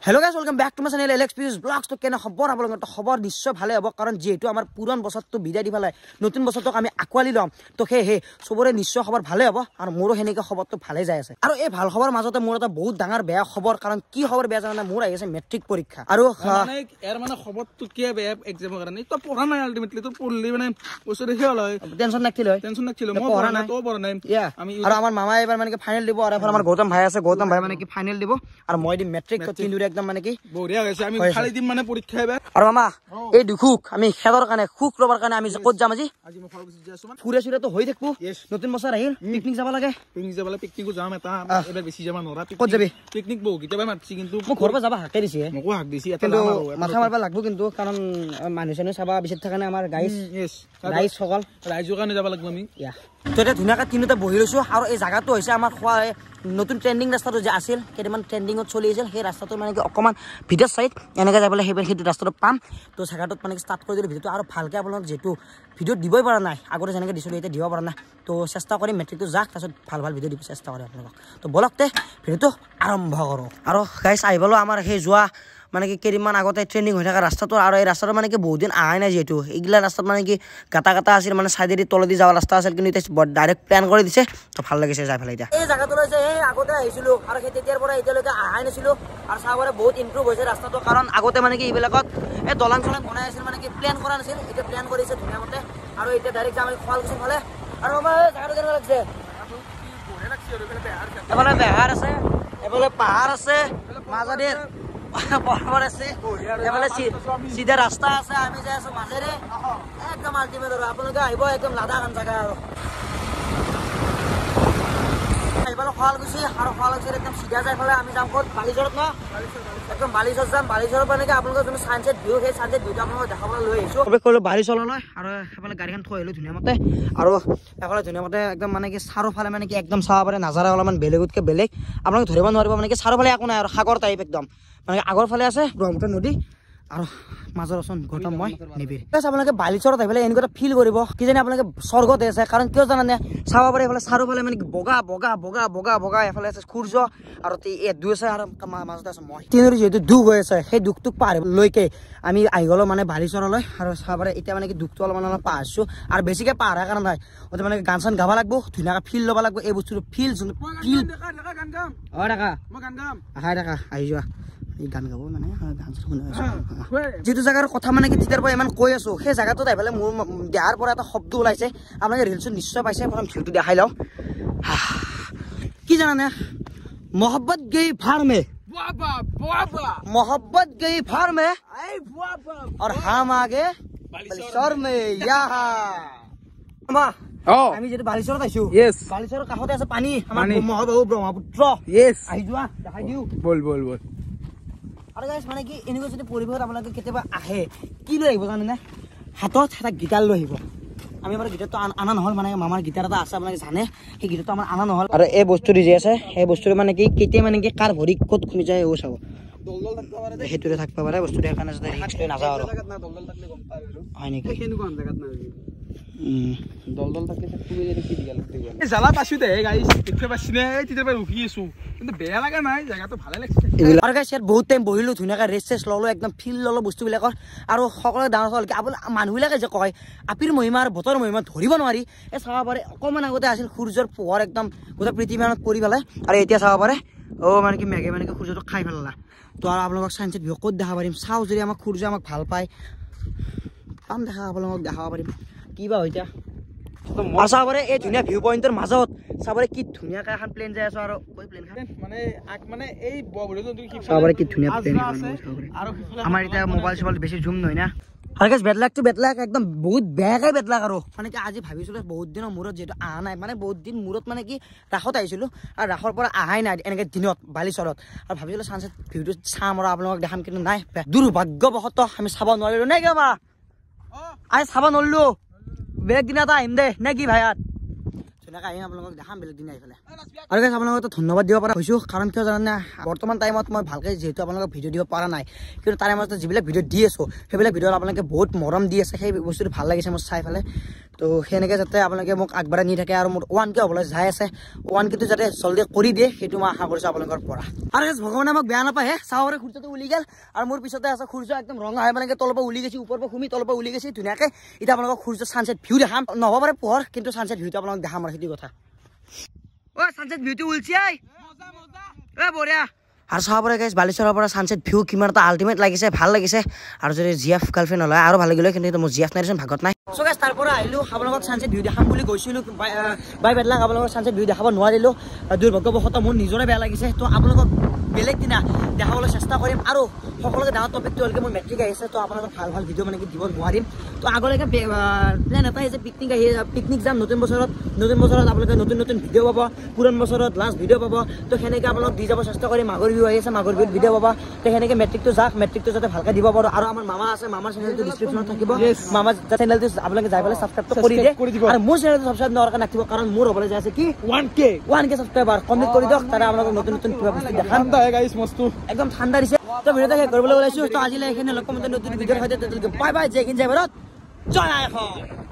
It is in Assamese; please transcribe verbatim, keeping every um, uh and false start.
Hello guys, welcome back to my channel L X P S Vlogs. To kena khobor apolok to khobor nishoy bhale hobo karon jehetu amar puran bosor to bidai di phalai notun bosor to ami akwali lom to he he sobore nishoy khobor bhale hobo ar moro henike khobor to bhale jai ase aru ei bhal khobor majote mor eta bahut dangar beya khobor karon ki khobor beya jana mor ahi ase metric porikha aru mane er mane khobor to ki beya exam karone to pora nai ultimately to purli mane osore he hol tension naktil hoy tension naktil mo pora nai to pora nai ami aru amar mama ebar mane ki final dibo aru amar Gautam bhai ase Gautam bhai mane ki final dibo ar moi di metric to tin dure ekdom mane ki বঢ়িয়া হৈছে আমি খালি দিম মানে পৰীক্ষা এবাৰ আৰু মামা এই দুখুক আমি খেদৰ কাৰণে খুক ৰবৰ কাৰণে আমি ক'ত যাম আজি আজি মই ফলগুছি যাই আছো মানে ফুৰে সুৰে তো হৈ থাকবো নতুন বছৰ আহিল পিকনিক যাব লাগে পিকনিক যাব লাগে পিকনিকো যাম এটা এবাৰ বেছি যাব নৰা ক'ত যাবি পিকনিক বহু কিটা মাতছি কিন্তু মই ঘৰৰ পৰা যাব হাকে দিছে মকো হাক দিছি এটা কিন্তু মাথা মাৰবা লাগবো কিন্তু কাৰণ মানুহ চানো চাবা বিশেষ থাকানে আমাৰ গাইস ইয়েস গাইস সকল ৰাইজৰ কাৰণে যাব লাগবো আমি ইয়া তো এটা ধুনাকা তিনটা বহি লৈছো আৰু এই জায়গাটো হৈছে আমাৰ খোৱা নতুন ট্ৰেন্ডিং ৰাস্তাটো যে আছিল কেইটামান ট্ৰেন্ডিঙত চলি আছিল সেই ৰাস্তাটো মানে কি অকমান ভিতৰ সাইড এনেকা যাবলৈ হেবেন সেইটো ৰাস্তাটো পাম তো জায়গাটোত মানে স্টাৰ্ট কৰি দিলে ভিডিওটো আৰু ভালকে আপোনাক যেটো ভিডিও দিবই পৰা নাই আগতে যেনেকৈ দিছিল এতিয়া দিব পৰা নাই তো চেষ্টা কৰি মেট্ৰিকটো যাক তাৰপিছত ভাল ভাল ভিডিও দিব চেষ্টা কৰি আপোনাক তো বলকতে ভিডিওটো আৰম্ভ কৰো আৰু গাইস আহিবলো আমাৰ সেই যোৱা মানে কি কেইদিনমান আগতে ট্ৰেন্ডিং হৈ থকা ৰাস্তাটো আৰু এই ৰাস্তাটো মানে কি বহুত দিন আহাই নাই যেটো এইগিলা ৰাস্তাত মানে কি গাটা গাটা আছিল মানে সাইডেদি তলেদি যাওয়া ৰাস্তা আছিল কিন্তু এটা ডাইৰেক্ট প্ল্যান কৰি দিছে তো ভাল লাগিছে যাই ফেলাই এতিয়া এই জায়গাটো লৈছে এই আগতে আহিছিলো আৰু সেই তেতিয়াৰ পৰা এতিয়ালৈকে আহাই নাছিলো আৰু চাবৰে বহুত ইমপ্ৰুভ হৈছে ৰাস্তাটো কাৰণ আগতে মানে কি এইবিলাকত এই দলং চলং বনাই আছিল মানে কি প্ল্যান কৰা নাছিল এতিয়া প্ল্যান কৰিছে ধুনীয়া মতে আৰু এতিয়া ডাইৰেক্ট যাম শুৱালকুছি ফালে আৰু আমাৰ জায়গাটো কেনেকুৱা লাগিছে বঢ়িয়া লাগছি আৰু এফালে বেহাৰ এফালে বেহাৰ আছে এফালে পাহাৰ আছে মাজেদি পৰ্বত আছে এফালে সিধা ৰাস্তা আছে আমি যাই আছো মাজেৰে একদম আল্টিমেট আৰু আপোনালোকে আহিব একদম লাদাখ আন জায়গা আৰু আহিবলে শুৱালকুছি আৰু শুৱালকুছিৰ একদম সিধা যাই ফেলে আমি যাম ক'ত বালিচৰত ন একদম বালিচৰত যাম বালিচৰৰ পৰা নেকি আপোনালোকে যোন সানসেট ভিউ সেই সানসেট ভিউটো আপোনালোকে দেখাবলৈ লৈ আহিছো সবে ক'লো বালিচৰলৈ আৰু সেইফালে গাড়ীখন থৈ আহিলো ধুনীয়া মতে আৰু এফালে ধুনীয়া মতে একদম মানে কি চাৰিওফালে মানে কি একদম চাব পাৰে নাজাৰা অলপমান বেলেগতকৈ বেলেগ আপোনালোকে ধৰিব নোৱাৰিব মানে কি চাৰিওফালে একো নাই আৰু সাগৰ টাইপ একদম মানে আগৰ ফালে আছে ব্ৰহ্মপুত্ৰ নদী আৰু মাজৰ আছে গৌতম মই নিবিৰ আপোনালোকে বালিচৰত আহিলে এনেকুৱা এটা ফিল কৰিব কিজানি আপোনালোকে স্বৰ্গতে আছে কাৰণ কিয় জানানে চাব পাৰে এইফালে চাৰিওফালে মানে বগা বগা বগা বগা বগা এফালে আছে সূৰ্য আৰু এই দুই আছে আৰু মাজতে আছে মই তিনিৰ যিহেতু দুখ হৈ আছে সেই দুখটোক পাৰ লৈকে আমি আহি গ'লো মানে বালিচৰলৈ আৰু চাব পাৰে এতিয়া মানে কি দুখটো অলপমান অলপ পাহৰিছো আৰু বেছিকৈ পাহৰাৰ কাৰণ নাই অতি মানে গান চান গাব লাগিব ধুনীয়াকৈ ফিল ল'ব লাগিব এই বস্তুটো ফিল যোনটো ফিল অ দেখা মই গান গাম আহাই দেখা আহি যোৱা এই গান গাব মানে গান শুনি আছো যেটো জায়গাৰ কথা মানে কি তেতিয়াৰ পৰা ইমান কৈ আছো সেই জায়গাটোত আহিলে মোৰ দেহাৰ পৰা এটা শব্দ ওলাইছে আপোনালোকে ৰিলছত নিশ্চয় পাইছে প্ৰথম ভিউটো দেখাই লওঁ কি জানানে मोहब्बत गई फार में मोहब्बत गई फार में और हम आगे बालिचर में আমি যেটো বালিচৰত আইছো বালিচৰৰ কাষতে আছে পানী আমাৰ মহাবাহু ব্ৰহ্মপুত্ৰ আহি যোৱা দেখাই দিও বল বল বল আৰু গাইস মানে কি এনেকুৱা যদি পৰিৱেশত আপোনালোকে কেতিয়াবা আহে কি লৈ আহিব জানেনে হাতত এটা গিটাৰ লৈ আহিব আমি আমাৰ গিটাৰটো আনা নহল মানে মামাৰ গিটাৰ এটা আছে আপোনালোকে জানে সেই গিটাৰটো আমাৰ আনা নহল আৰু এই বস্তুটো যে আছে সেই বস্তুটো মানে কি কেতিয়া মানে কি কাৰ ভৰি ক'ত খুনি যায় ও চাব দলদল থাকবা পাৰে হেতুৰে থাকবা পাৰে বস্তুটো কাৰণে যদি ৰিস্ক লৈ নাযাও আৰু জায়গাত না দলদল থাকলে গম পায় আৰু হয় নেকি কেনেকুৱা জায়গাত না উম দলদল থাকলে তুমি যদি কি দিগাল দিগাল এই জালা পাছু দে গাইস দেখতে পাছিনে এই তিতাৰ পৰা ৰখি আছো কিন্তু বেয়া লাগা নাই জায়গাটো ভালে লাগছে আৰু গাইস ইয়াত বহুত টাইম বহিলো ধুনীয়াকৈ ৰেষ্ট চেষ্ট ললো একদম ফিল ললো বস্তুবিলাকৰ আৰু সকলোৱে ডাঙৰ হ'ল আপুনি মানুহবিলাকে যে কয় আপিৰ মহিমা আৰু বতৰ মহিমা ধৰিব নোৱাৰি এই চাব পাৰে অকণমান আগতে আছিল সূৰ্যৰ পোহৰ একদম গোটেই পৃথিৱীখনত পৰি পেলাই আৰু এতিয়া চাব পাৰে অ মানে কি মেঘে মানে কি সূৰ্যটো খাই পেলালা তো আৰু আপোনালোকক চাইন্সত ভিউ ক'ত দেখা পাৰিম চাওঁ যদি আমাক সূৰ্য আমাক ভাল পায় পাম দেখা আপোনালোকক দেখাব পাৰিম কিবা হৈছে চাবৰে এই ধুনীয়া ভিউ পইণ্টৰ মাজত চাবৰে কি ধুনীয়াকৈ এখন প্লেন যাই আছো আৰু কৈ প্লেনখন মানে আক মানে এই ববৰিটো কি চাবৰে কি ধুনীয়া প্লেন আৰু আমাৰ এতিয়া মোবাইল চোবাইল বেছি জুম নহয় না আৰু গাইস বেদলাকটো বেদলাক একদম বহুত বেয়াকৈ বেদলাক আৰু মানে কি আজি ভাবিছিলো বহুত দিনৰ মূৰত যিহেতু আহা নাই মানে বহুত দিন মূৰত মানে কি ৰাসত আহিছিলো আৰু ৰাসৰ পৰা আহাই নাই এনেকৈ দিনত বালিচৰত আৰু ভাবিছিলো চানচেট ভিউটো চাম আৰু আপোনালোকক দেখাম কিন্তু নাই দুৰ্ভাগ্যবশতঃ আমি চাব নোৱাৰিলো নে কি মা আই চাব নোৱাৰিলো বেলেগ দিনা এটা আহিম দে নে কি ভাইয়াত ধুনীয়াকৈ আহিম আপোনালোকক দেখাম বেলেগ দিন আহি পেলাই আৰু গাইছ আপোনালোকক ধন্যবাদ দিব পৰা হৈছোঁ কাৰণ কিয় জানে বৰ্তমান টাইমত মই ভালকৈ যিহেতু আপোনালোকক ভিডিঅ' দিব পৰা নাই কিন্তু তাৰে মাজতে যিবিলাক ভিডিঅ' দি আছোঁ সেইবিলাক ভিডিঅ'ত আপোনালোকে বহুত মৰম দি আছে সেই বস্তুটো ভাল লাগিছে মোৰ চাই পেলাই তো সেনেকৈ যাতে আপোনালোকে মোক আগবঢ়াই নি থাকে আৰু মোৰ ওৱান কে হ'বলৈ যাই আছে ওৱান কেটো যাতে জলদি কৰি দিয়ে সেইটো মই আশা কৰিছোঁ আপোনালোকৰ পৰা আৰু ভগৱানে মোক বেয়া নাপায় হে চাহৰে সূৰ্যটো উলি গ'ল আৰু মোৰ পিছতে আছে সূৰ্য একদম ৰঙা হৈ মানে তলৰ পৰা উলি গৈছে ওপৰৰ পৰা ঘুমি তলৰ পৰা উলি গৈছে ধুনীয়াকৈ এতিয়া আপোনালোকক সূৰ্য ছানছেট ভিউ দেখাম নহ'ব পাৰে পোহৰ কিন্তু ছানছেট ভিউটো আপোনালোক দেখাম আৰু সেইটো কথা অ ছানছেট ভিউটো উলছি আই এ বঢ়িয়া আৰু চাব পাৰে গাইছ বালিচৰৰ পৰা ছানছেট ভিউ কিমান এটা আল্টিমেট লাগিছে ভাল লাগিছে আৰু যদি জি এফ গাৰ্লফ্ৰেণ্ড হ'লে আৰু ভাল লাগিলে কিন্তু মোৰ জি এফ নাইচোন ভাগত নাই চ' গাইছ তাৰ পৰা আহিলোঁ আপোনালোকক ছানছেট ভিউ দেখাম বুলি গৈছিলোঁ বাই বেডলাক আপোনালোকক ছানছেট ভিউ দেখাব নোৱাৰিলোঁ দুৰ্ভাগ্যবশতঃ মোৰ নিজৰে বেয়া লাগিছে তো আপোনালোকক বেলেগ দিনা দেখাবলৈ চেষ্টা কৰিম আৰু সকলোকে ডাঙৰ টপিকটো হ'লকৈ মোৰ মেট্ৰিক আহিছে তো আপোনালোকক ভাল ভাল ভিডিঅ' মানে দিব নোৱাৰিম তো আগলৈকে প্লেন এটাই যে পিকনিক আহি পিকনিক যাম নতুন বছৰত নতুন বছৰত আপোনালোকে নতুন নতুন ভিডিঅ' পাব পুৰণ বছৰত লাষ্ট ভিডিঅ' পাব তো সেনেকৈ আপোনালোক দি যাব চেষ্টা কৰিম মাঘৰ বিহু আহি আছে মাঘৰ বিহুত ভিডিঅ' পাব তো সেনেকৈ মেট্ৰিকটো যাওক মেট্ৰিকটো যাতে ভালকৈ দিব পাৰোঁ আৰু আমাৰ মামা আছে মামাৰ চেনেলটো ডিছক্ৰিপশ্যনত থাকিব মামাৰ চেনেলটো আপোনালোকে যাই পেলাই ছাবস্ক্ৰাইবটো কৰি দিয়ে আৰু মোৰ চেনেলটো ছাবস্ক্ৰাইব নকৰাকৈ নাথাকিব কাৰণ মোৰ হ'বলৈ যাই আছে কি one K one K subscriber complete কৰি দিয়ক তাৰে আপোনালোকক নতুন নতুন কিবা বস্তু দেখাম একদম ঠাণ্ডা দিছে তো ভিডিঅ'টো শেষ কৰিবলৈ ওলাইছোঁ তো আজিলৈ এইখিনি লগ পাম নতুন ভিডিঅ'ৰ সৈতে বাই বাই জয় হিন্দ জয় ভাৰত জয় আই অসম।